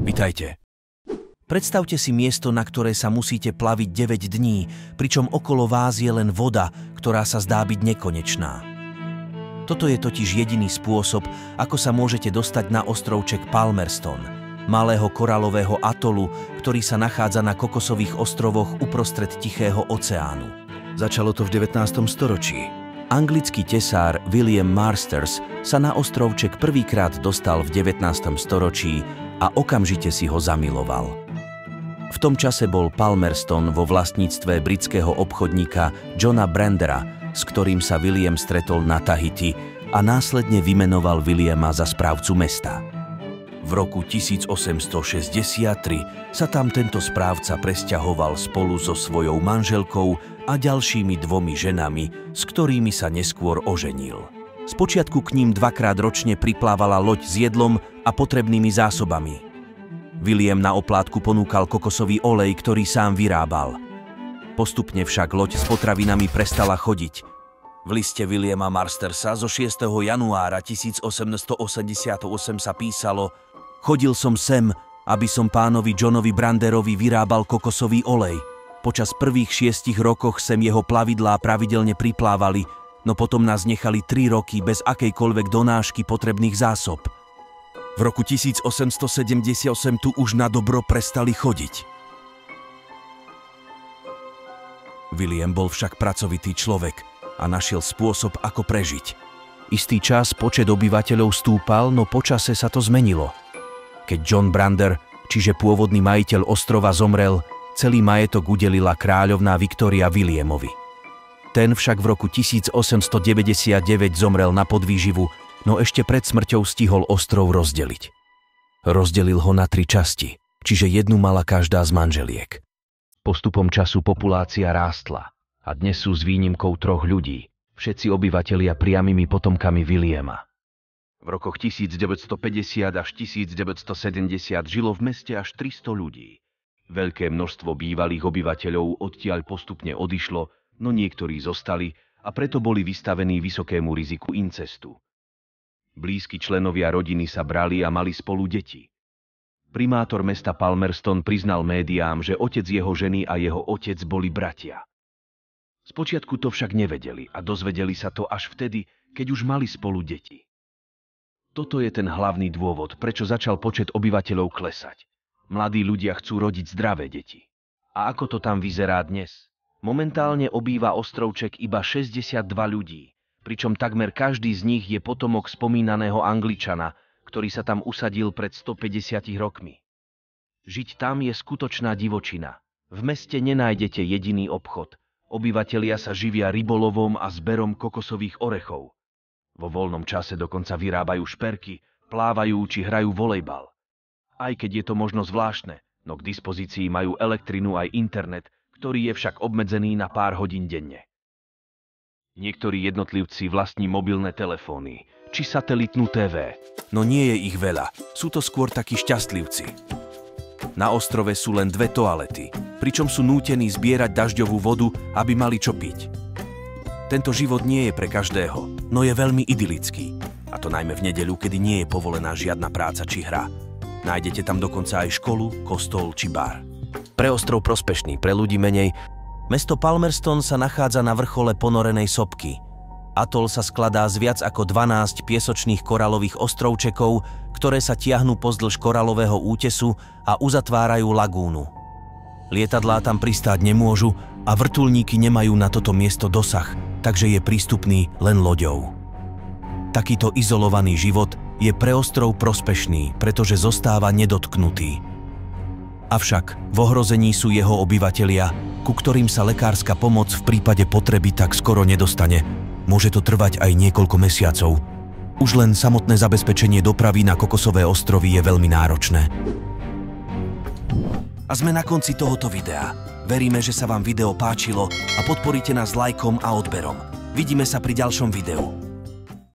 Vitajte. Predstavte si miesto, na ktoré sa musíte plaviť 9 dní, pričom okolo vás je len voda, ktorá sa zdá byť nekonečná. Toto je totiž jediný spôsob, ako sa môžete dostať na ostrovček Palmerston, malého koralového atolu, ktorý sa nachádza na kokosových ostrovoch uprostred Tichého oceánu. Začalo to v 19. storočí. Anglický tesár William Masters sa na ostrovček prvýkrát dostal v 19. storočí a okamžite si ho zamiloval. V tom čase bol Palmerston vo vlastníctve britského obchodníka Johna Brandera, s ktorým sa William stretol na Tahiti a následne vymenoval Williama za správcu mesta. V roku 1863 sa tam tento správca presťahoval spolu so svojou manželkou a ďalšími 2 ženami, s ktorými sa neskôr oženil. Spočiatku k ním 2-krát ročne priplávala loď s jedlom a potrebnými zásobami. William na oplátku ponúkal kokosový olej, ktorý sám vyrábal. Postupne však loď s potravinami prestala chodiť. V liste Williama Mastersa zo 6. januára 1888 sa písalo: Chodil som sem, aby som pánovi Johnovi Branderovi vyrábal kokosový olej. Počas prvých 6 rokoch sem jeho plavidlá pravidelne priplávali, no potom nás nechali 3 roky bez akejkoľvek donášky potrebných zásob. V roku 1878 tu už na dobro prestali chodiť. William bol však pracovitý človek a našiel spôsob, ako prežiť. Istý čas počet obyvateľov stúpal, no počase sa to zmenilo. Keď John Brander, čiže pôvodný majiteľ ostrova, zomrel, celý majetok udelila kráľovná Viktória Williamovi. Ten však v roku 1899 zomrel na podvýživu, no ešte pred smrťou stihol ostrov rozdeliť. Rozdelil ho na 3 časti, čiže jednu mala každá z manželiek. Postupom času populácia rástla a dnes sú s výnimkou 3 ľudí, všetci obyvatelia priamymi potomkami Williama. V rokoch 1950 až 1970 žilo v meste až 300 ľudí. Veľké množstvo bývalých obyvateľov odtiaľ postupne odišlo, no niektorí zostali a preto boli vystavení vysokému riziku incestu. Blízki členovia rodiny sa brali a mali spolu deti. Primátor mesta Palmerston priznal médiám, že otec jeho ženy a jeho otec boli bratia. Spočiatku to však nevedeli a dozvedeli sa to až vtedy, keď už mali spolu deti. Toto je ten hlavný dôvod, prečo začal počet obyvateľov klesať. Mladí ľudia chcú rodiť zdravé deti. A ako to tam vyzerá dnes? Momentálne obýva ostrovček iba 62 ľudí, pričom takmer každý z nich je potomok spomínaného Angličana, ktorý sa tam usadil pred 150 rokmi. Žiť tam je skutočná divočina. V meste nenájdete jediný obchod. Obyvatelia sa živia rybolovom a zberom kokosových orechov. Vo voľnom čase dokonca vyrábajú šperky, plávajú či hrajú volejbal. Aj keď je to možno zvláštne, no k dispozícii majú elektrinu aj internet, ktorý je však obmedzený na pár hodín denne. Niektorí jednotlivci vlastní mobilné telefóny či satelitnú TV, no nie je ich veľa, sú to skôr takí šťastlivci. Na ostrove sú len 2 toalety, pričom sú nútení zbierať dažďovú vodu, aby mali čo piť. Tento život nie je pre každého, no je veľmi idylický, a to najmä v nedeľu, kedy nie je povolená žiadna práca či hra. Nájdete tam dokonca aj školu, kostol či bar. Pre ostrov prospešný, pre ľudí menej. Mesto Palmerston sa nachádza na vrchole ponorenej sopky. Atol sa skladá z viac ako 12 piesočných koralových ostrovčekov, ktoré sa tiahnu pozdĺž koralového útesu a uzatvárajú lagúnu. Lietadlá tam pristáť nemôžu a vrtuľníky nemajú na toto miesto dosah, takže je prístupný len loďou. Takýto izolovaný život je pre ostrov prospešný, pretože zostáva nedotknutý. Avšak v ohrození sú jeho obyvatelia, ku ktorým sa lekárska pomoc v prípade potreby tak skoro nedostane. Môže to trvať aj niekoľko mesiacov. Už len samotné zabezpečenie dopravy na kokosové ostrovy je veľmi náročné. A sme na konci tohoto videa. Veríme, že sa vám video páčilo a podporíte nás lajkom a odberom. Vidíme sa pri ďalšom videu.